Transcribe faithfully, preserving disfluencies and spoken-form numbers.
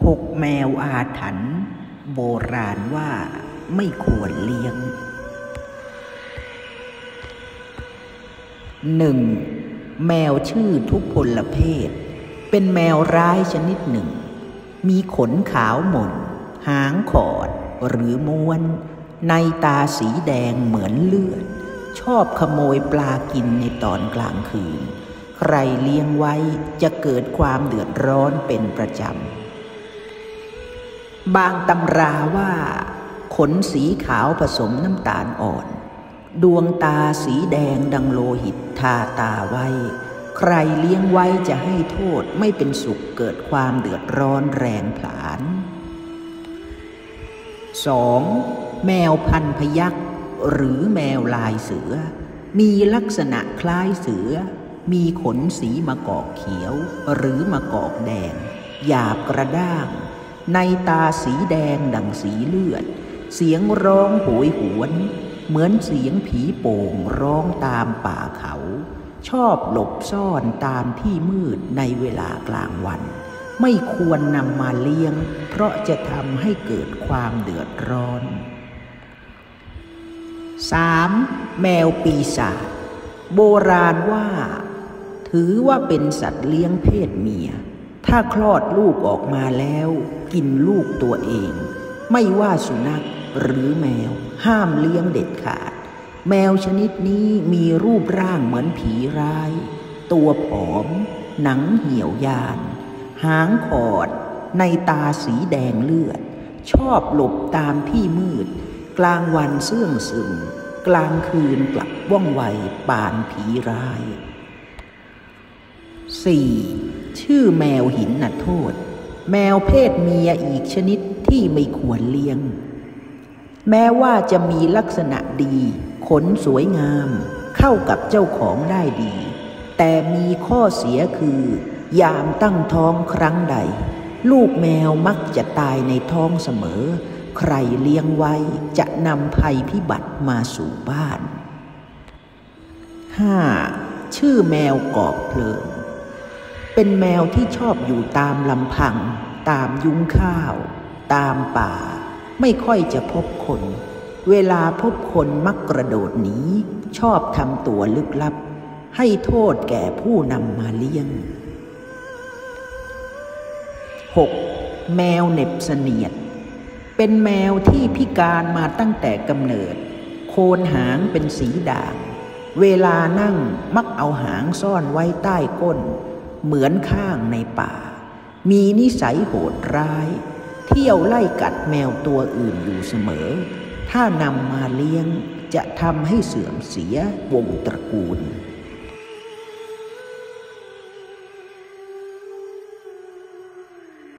หกแมวอาถรรพ์โบราณว่าไม่ควรเลี้ยง หนึ่ง. แมวชื่อทุพพลเพศเป็นแมวร้ายชนิดหนึ่งมีขนขาวหม่นหางขอดหรือม้วนในตาสีแดงเหมือนเลือดชอบขโมยปลากินในตอนกลางคืนใครเลี้ยงไว้จะเกิดความเดือดร้อนเป็นประจำบางตำราว่าขนสีขาวผสมน้ำตาลอ่อนดวงตาสีแดงดังโลหิตทาตาไว้ใครเลี้ยงไว้จะให้โทษไม่เป็นสุขเกิดความเดือดร้อนแรงผลาญ สอง. แมวพันพยัคฆ์หรือแมวลายเสือมีลักษณะคล้ายเสือมีขนสีมะกอกเขียวหรือมะกอกแดงหยาบกระด้างในตาสีแดงดังสีเลือดเสียงร้องโหยหวนเหมือนเสียงผีโป่งร้องตามป่าเขาชอบหลบซ่อนตามที่มืดในเวลากลางวันไม่ควรนำมาเลี้ยงเพราะจะทำให้เกิดความเดือดร้อน สาม. แมวปีศาจโบราณว่าถือว่าเป็นสัตว์เลี้ยงเพศเมียถ้าคลอดลูกออกมาแล้วกินลูกตัวเองไม่ว่าสุนัขหรือแมวห้ามเลี้ยงเด็ดขาดแมวชนิดนี้มีรูปร่างเหมือนผีร้ายตัวผอมหนังเหี่ยวยานหางขอดในตาสีแดงเลือดชอบหลบตามที่มืดกลางวันเสื่องซึมกลางคืนกลับว่องไวป่านผีร้าย สี่. ชื่อแมวหินนโทษแมวเพศเมียอีกชนิดที่ไม่ควรเลี้ยงแม้ว่าจะมีลักษณะดีขนสวยงามเข้ากับเจ้าของได้ดีแต่มีข้อเสียคือยามตั้งท้องครั้งใดลูกแมวมักจะตายในท้องเสมอใครเลี้ยงไว้จะนำภัยพิบัติมาสู่บ้าน ห้า. ชื่อแมวกอบเพลิงเป็นแมวที่ชอบอยู่ตามลำพังตามยุ้งข้าวตามป่าไม่ค่อยจะพบคนเวลาพบคนมักกระโดดหนีชอบทำตัวลึกลับให้โทษแก่ผู้นำมาเลี้ยง หก. แมวเหน็บเสนียดเป็นแมวที่พิการมาตั้งแต่กำเนิดโคนหางเป็นสีด่างเวลานั่งมักเอาหางซ่อนไว้ใต้ก้นเหมือนข้างในป่ามีนิสัยโหดร้ายเที่ยวไล่กัดแมวตัวอื่นอยู่เสมอถ้านำมาเลี้ยงจะทำให้เสื่อมเสียวงตระกูล